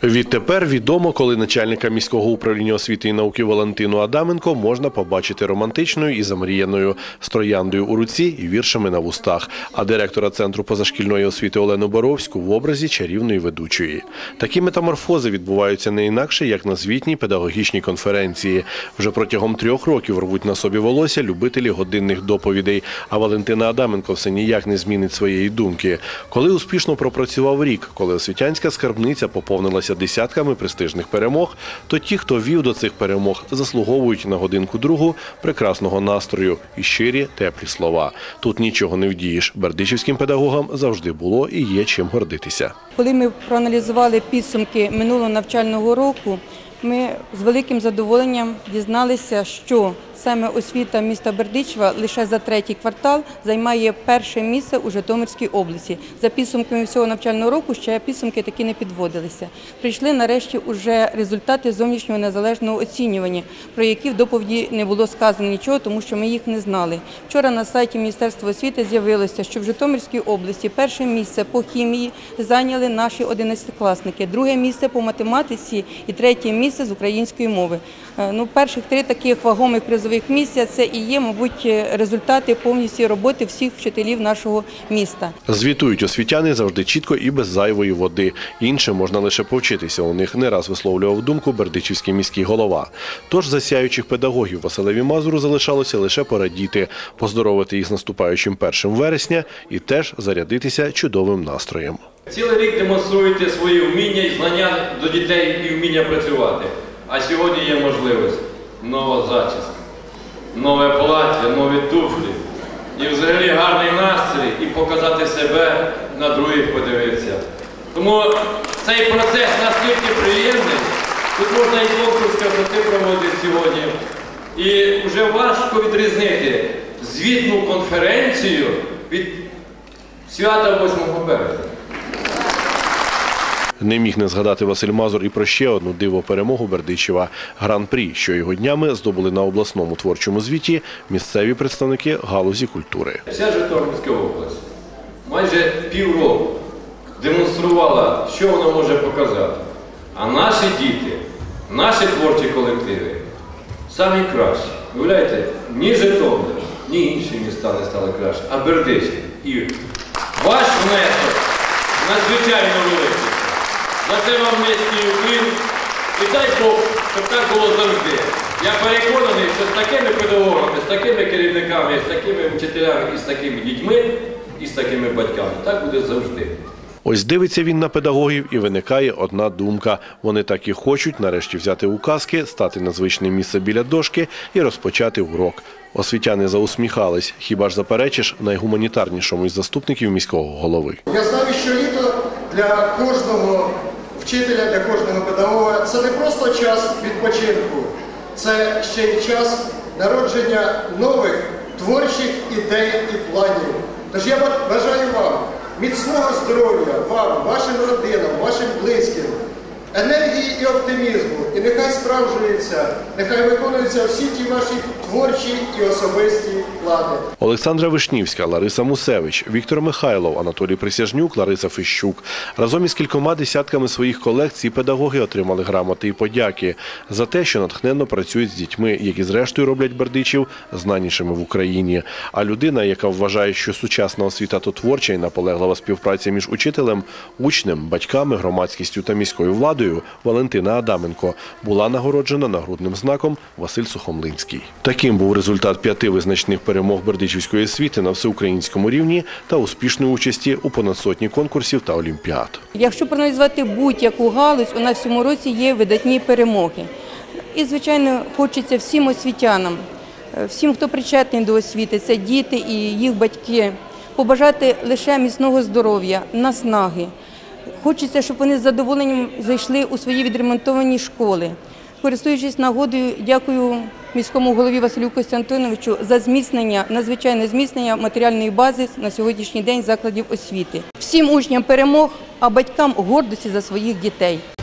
Відтепер відомо, коли начальника міського управління освіти і науки Валентину Адаменко можна побачити романтичною і замріяною, з трояндою у руці і віршами на вустах, а директора Центру позашкільної освіти Олену Боровську в образі чарівної ведучої. Такі метаморфози відбуваються не інакше, як на звітній педагогічній конференції. Вже протягом 3 років рвуть на собі волосся любителі годинних доповідей, а Валентина Адаменко все ніяк не змінить своєї думки. Коли успішно пропрацював рік, коли освітянська скарбниця поповнилася десятками престижних перемог, то ті, хто вів до цих перемог, заслуговують на годинку-другу прекрасного настрою і щирі, теплі слова. Тут нічого не вдієш. Бердичівським педагогам завжди було і є чим гордитися. Коли ми проаналізували підсумки минулого навчального року, ми з великим задоволенням дізналися, що саме освіта міста Бердичева лише за 3-й квартал займає перше місце у Житомирській області. За підсумками всього навчального року ще підсумки такі не підводилися. Прийшли нарешті уже результати зовнішнього незалежного оцінювання, про які в доповіді не було сказано нічого, тому що ми їх не знали. Вчора на сайті Міністерства освіти з'явилося, що в Житомирській області перше місце по хімії зайняли наші 11-класники, друге місце по математиці і третє місце з української мови. Перших 3 таких вагомих призових місця – це і є, мабуть, результати повністю роботи всіх вчителів нашого міста. Звітують освітяни завжди чітко і без зайвої води. Інше можна лише повчитися. У них не раз висловлював думку бердичівський міський голова. Тож засяючих педагогів Василеві Мазуру залишалося лише порадіти, поздоровити їх з наступаючим 1 вересня і теж зарядитися чудовим настроєм. Цілий рік демонструєте свої вміння і знання до дітей і вміння працювати. А сьогодні є можливість. Нова зачіска, нове плаття, нові туфлі. І взагалі гарний настрій і показати себе, на других подивитися. Тому цей процес настільки приємний, тут можна і конкурс красоти проводити сьогодні. І вже важко відрізнити звітну конференцію від свята 8 березня. Не міг не згадати Василь Мазур і про ще одну диво-перемогу Бердичева – Гран-прі, що його днями здобули на обласному творчому звіті місцеві представники галузі культури. Вся Житомирська область майже півроку демонструвала, що вона може показати. А наші діти, наші творчі колективи самі кращі. Уявляєте, ні Житомир, ні інші міста не стали краще, а Бердичів. І ваш внесок надзвичайно великий. За це вам низький уклін. І дай Бог, щоб так було завжди. Я переконаний, що з такими педагогами, з такими керівниками, з такими вчителями, і з такими дітьми, і з такими батьками. Так буде завжди. Ось дивиться він на педагогів і виникає одна думка. Вони так і хочуть нарешті взяти указки, стати на звичне місце біля дошки і розпочати урок. Освітяни заусміхались. Хіба ж заперечиш найгуманітарнішому із заступників міського голови? Я знаю, що літо для кожного вчителя, для кожного педагога – це не просто час відпочинку, це ще й час народження нових творчих ідей і планів. Тож я бажаю вам міцного здоров'я, вам, вашим родинам, вашим близьким, енергії і оптимізму. І нехай справджуються, нехай виконуються всі ті ваші творчі і особисті плани. Олександра Вишнівська, Лариса Мусевич, Віктор Михайлов, Анатолій Присяжнюк, Лариса Фищук. Разом із кількома десятками своїх колег ці педагоги отримали грамоти і подяки за те, що натхненно працюють з дітьми, які зрештою роблять Бердичів знанішими в Україні. А людина, яка вважає, що сучасна освіта – то творча і наполеглива співпраця між учителем, учнем, батьками, громадськістю та міською владою, Валентина Адаменко, була нагороджена нагрудним знаком Василь Сухомлинський. Таким був результат 5 визначних перемог бердичівської освіти на всеукраїнському рівні та успішної участі у понад сотні конкурсів та олімпіад. Якщо проаналізувати будь-яку галузь, у нас в цьому році є видатні перемоги. І, звичайно, хочеться всім освітянам, всім, хто причетний до освіти, це діти і їх батьки, побажати лише міцного здоров'я, наснаги. Хочеться, щоб вони з задоволенням зайшли у свої відремонтовані школи. Користуючись нагодою, дякую міському голові Василю Костянтиновичу за зміцнення, надзвичайне зміцнення матеріальної бази на сьогоднішній день закладів освіти. Всім учням перемог, а батькам гордості за своїх дітей.